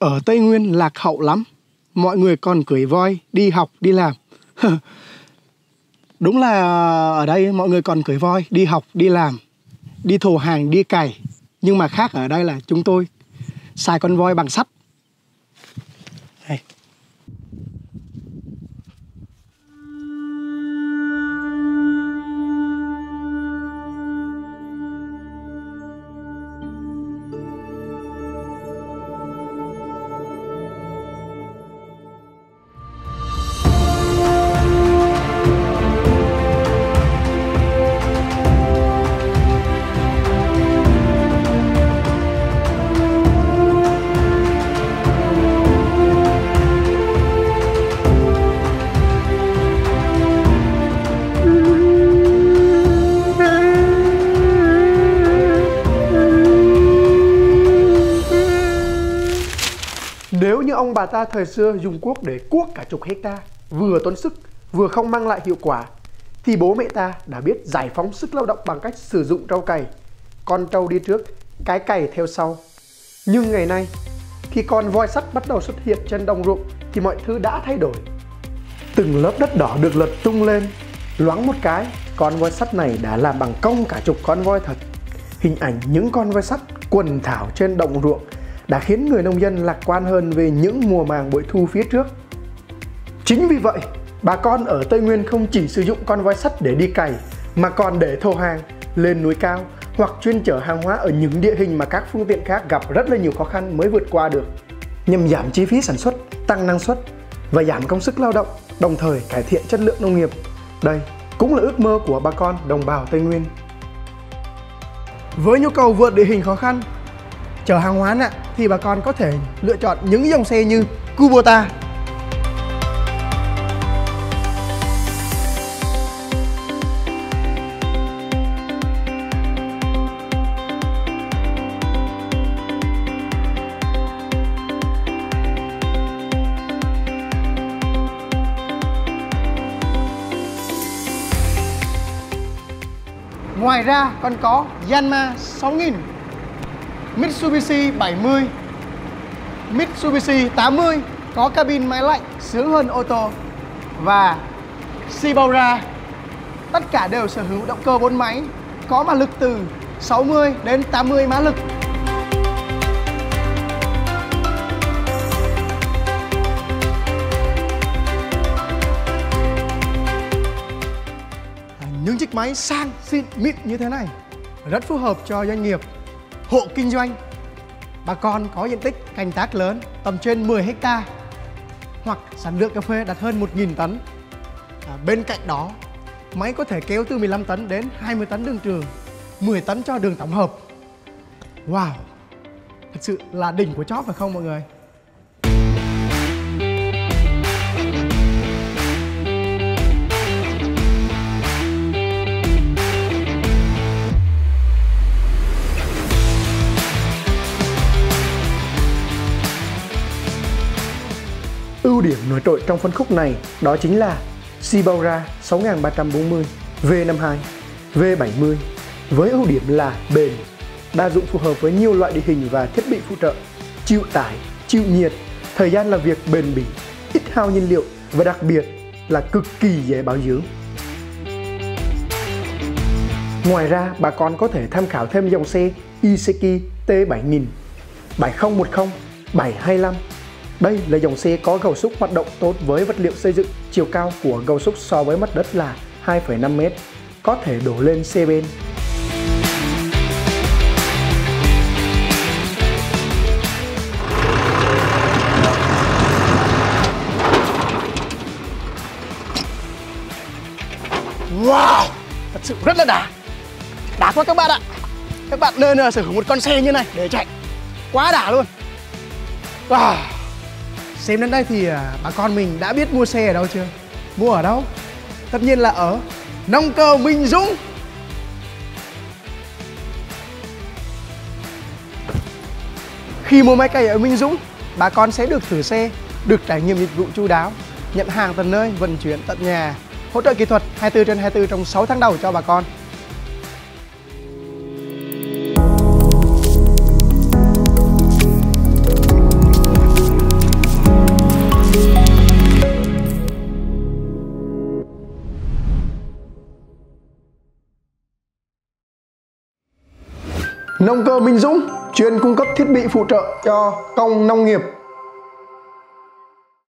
Ở Tây Nguyên lạc hậu lắm, mọi người còn cưỡi voi đi học đi làm. Đúng là ở đây mọi người còn cưỡi voi đi học đi làm, đi thổ hàng đi cày. Nhưng mà khác ở đây là chúng tôi xài con voi bằng sắt. Đây. Nếu như ông bà ta thời xưa dùng cuốc để cuốc cả chục hecta, vừa tốn sức, vừa không mang lại hiệu quả, thì bố mẹ ta đã biết giải phóng sức lao động bằng cách sử dụng trâu cày. Con trâu đi trước, cái cày theo sau. Nhưng ngày nay, khi con voi sắt bắt đầu xuất hiện trên đồng ruộng thì mọi thứ đã thay đổi. Từng lớp đất đỏ được lật tung lên, loáng một cái, con voi sắt này đã làm bằng công cả chục con voi thật. Hình ảnh những con voi sắt quần thảo trên đồng ruộng đã khiến người nông dân lạc quan hơn về những mùa màng bội thu phía trước. Chính vì vậy, bà con ở Tây Nguyên không chỉ sử dụng con voi sắt để đi cày, mà còn để thổ hàng lên núi cao hoặc chuyên chở hàng hóa ở những địa hình mà các phương tiện khác gặp rất là nhiều khó khăn mới vượt qua được, nhằm giảm chi phí sản xuất, tăng năng suất và giảm công sức lao động, đồng thời cải thiện chất lượng nông nghiệp. Đây cũng là ước mơ của bà con đồng bào Tây Nguyên. Với nhu cầu vượt địa hình khó khăn, chở hàng hóa nặng thì bà con có thể lựa chọn những dòng xe như Kubota. Ngoài ra còn có Yanmar 6000, Mitsubishi 70, Mitsubishi 80 có cabin máy lạnh sướng hơn ô tô, và Subaru. Tất cả đều sở hữu động cơ 4 máy có mã lực từ 60 đến 80 mã lực. Những chiếc máy sang xịn mịn như thế này rất phù hợp cho doanh nghiệp, hộ kinh doanh, bà con có diện tích canh tác lớn tầm trên 10 hecta hoặc sản lượng cà phê đạt hơn 1.000 tấn. Bên cạnh đó, máy có thể kéo từ 15 tấn đến 20 tấn đường trường, 10 tấn cho đường tổng hợp. Wow, thật sự là đỉnh của chóp phải không mọi người? Ưu điểm nổi trội trong phân khúc này đó chính là Subaru 6340, V52, V70 với ưu điểm là bền, đa dụng phù hợp với nhiều loại địa hình và thiết bị phụ trợ, chịu tải, chịu nhiệt, thời gian làm việc bền bỉ, ít hao nhiên liệu và đặc biệt là cực kỳ dễ bảo dưỡng. Ngoài ra, bà con có thể tham khảo thêm dòng xe Iseki T7000, 7010, 725. Đây là dòng xe có gầu xúc hoạt động tốt với vật liệu xây dựng. Chiều cao của gầu xúc so với mặt đất là 2,5 m, có thể đổ lên xe ben. Wow, thật sự rất là đã quá các bạn ạ. Các bạn nên sở hữu một con xe như này để chạy, quá đã luôn. Wow. Xem đến đây thì bà con mình đã biết mua xe ở đâu chưa? Mua ở đâu? Tất nhiên là ở Nông Cờ Minh Dũng. Khi mua máy cày ở Minh Dũng, bà con sẽ được thử xe, được trải nghiệm dịch vụ chu đáo, nhận hàng tận nơi, vận chuyển tận nhà, hỗ trợ kỹ thuật 24/24 trong 6 tháng đầu cho bà con. Nông cơ Minh Dũng chuyên cung cấp thiết bị phụ trợ cho công nông nghiệp.